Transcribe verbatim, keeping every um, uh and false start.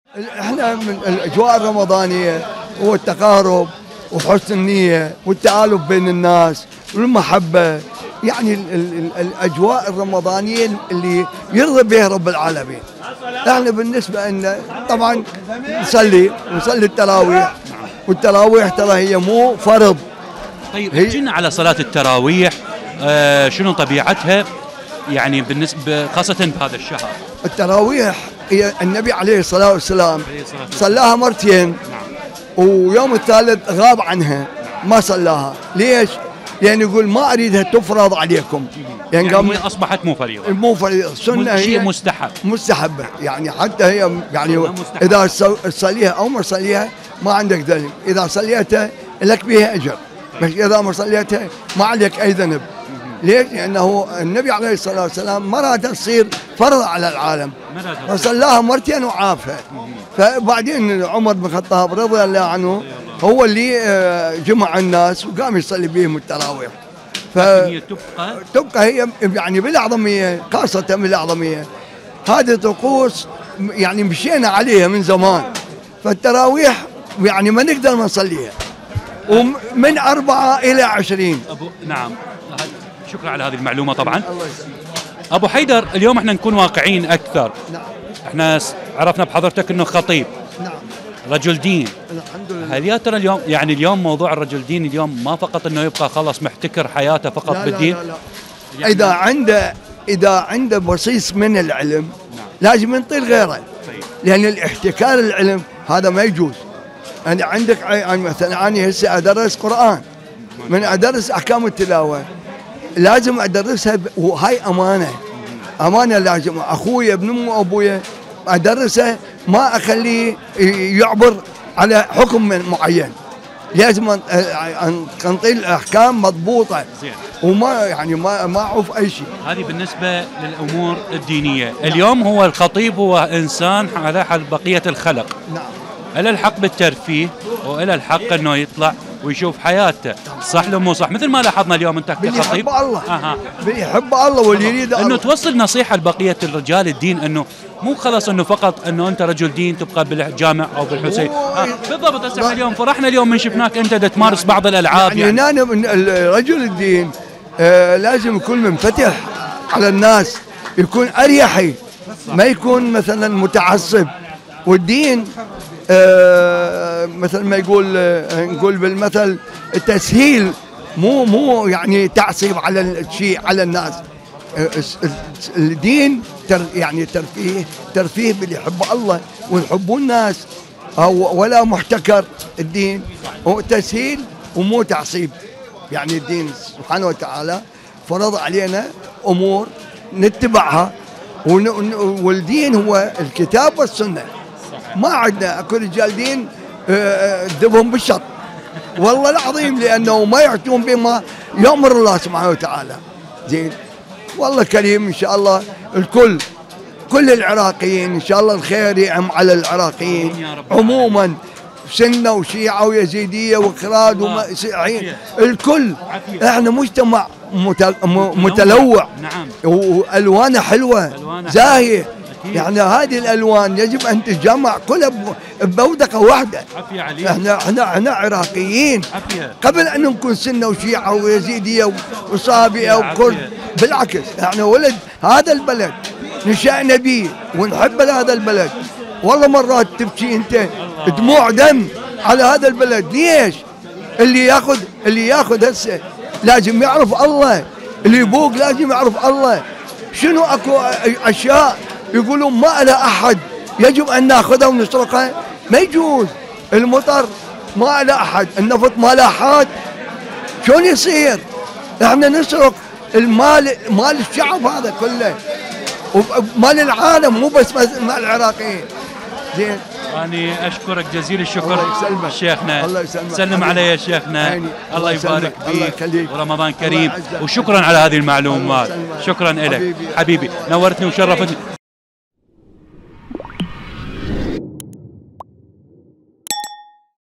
احنا من الاجواء الرمضانيه هو التقارب وحسن النيه والتآلف بين الناس والمحبه، يعني ال ال الاجواء الرمضانيه اللي يرضى بها رب العالمين. احنا بالنسبه لنا طبعا نصلي ونصلي التراويح، والتراويح ترى هي مو فرض. طيب احكي لنا على صلاه التراويح، آه شنو طبيعتها يعني بالنسبه خاصه بهذا الشهر؟ التراويح هي النبي عليه الصلاه والسلام صلاها مرتين، ويوم الثالث غاب عنها ما صلاها. ليش؟ لأن يقول ما أريدها تفرض عليكم، يعني, يعني هي أصبحت مو فريضة، مو فريضة، سنة، هي شيء مستحب مستحبة، يعني حتى هي يعني إذا صليها أو ما صليها ما عندك ذنب، إذا صليتها لك بها أجر، بس إذا ما صليتها ما عليك أي ذنب. ليش؟ لأنه النبي عليه الصلاة والسلام ما راد تصير فرض على العالم، فصلاها مرتين وعافها. فبعدين عمر بن الخطاب رضي الله عنه هو اللي جمع الناس وقام يصلي بهم التراويح. فهي تبقى تبقى هي يعني بالأعظمية، خاصة بالأعظمية هذه طقوس يعني مشينا عليها من زمان، فالتراويح يعني ما نقدر ما نصليها، ومن أربعة إلى عشرين. أبو نعم، شكرا على هذه المعلومة. طبعا الله أبو حيدر، اليوم احنا نكون واقعيين أكثر. نعم. احنا عرفنا بحضرتك أنه خطيب، نعم، رجل دين. الحمد لله. هل يا ترى اليوم يعني اليوم موضوع الرجل دين اليوم ما فقط انه يبقى خلاص محتكر حياته فقط لا بالدين؟ لا لا لا. يعني اذا عنده اذا عنده بصيص من العلم، نعم، لازم ينطي غيره، لان الاحتكار العلم هذا ما يجوز. انا عندك مثلا انا هسه ادرس قران، من ادرس احكام التلاوه لازم ادرسها، وهاي امانه، امانه لازم اخوي ابن امي وابويا ادرسه، ما اخليه يعبر على حكم معين، لازم انطي الاحكام مضبوطه وما يعني ما ما اعوف اي شيء. هذه بالنسبه للامور الدينيه. اليوم هو الخطيب هو انسان على حال بقيه الخلق، نعم، له الحق بالترفيه وله الحق انه يطلع ويشوف حياته، صح لو مو صح؟ مثل ما لاحظنا اليوم انت كخطيب بيحب الله، اها بيحب الله واللي يريد انه توصل نصيحه لبقيه الرجال الدين، انه مو خلاص انه فقط انه انت رجل دين تبقى بالجامع او بالحسين. آه بالضبط. هسه اليوم فرحنا اليوم من شفناك انت تمارس بعض الالعاب، يعني, يعني انا من رجل الدين آه لازم يكون منفتح على الناس، يكون اريحي، ما يكون مثلا متعصب. والدين آه مثل ما يقول آه نقول بالمثل التسهيل، مو مو يعني تعصيب على الشيء على الناس. آه الدين تر يعني ترفيه ترفيه باللي يحب الله ويحبوا الناس، أو ولا محتكر. الدين هو تسهيل ومو تعصيب. يعني الدين سبحانه وتعالى فرض علينا امور نتبعها، والدين هو الكتاب والسنه. ما عندنا اكو رجال دين ذبهم بالشط، والله العظيم، لانه ما يعطون بما يامر الله سبحانه وتعالى. زين، والله كريم ان شاء الله. الكل كل العراقيين ان شاء الله الخير يعم على العراقيين عموما، سنه وشيعه ويزيديه وكراد ومسيحيين، الكل. احنا مجتمع متلوع، نعم، والوانه حلوه زاهيه، يعني هذه الالوان يجب ان تجمع كلها ببودقه واحده. احنا احنا احنا عراقيين قبل ان نكون سنه وشيعه ويزيديه وصابئه وكرد. بالعكس، احنا ولد هذا البلد، نشأنا به ونحب هذا البلد. والله مرات تبكي انت دموع دم على هذا البلد. ليش؟ اللي ياخذ اللي ياخذ هسه لازم يعرف الله، اللي يبوق لازم يعرف الله. شنو اكو اشياء يقولون ما لها احد يجب ان ناخذها ونسرقها، ما يجوز. المطر ما له احد، النفط ما له احد، شلون يصير؟ احنا نسرق المال، مال الشعب هذا كله ومال العالم، مو بس مال العراقيين. زين، أنا أشكرك جزيل الشكر شيخنا. الله يسلمك. سلم علي يا شيخنا. الله يبارك فيك، ورمضان كريم، وشكرا على هذه المعلومات. شكرا لك حبيبي، نورتني وشرفتني.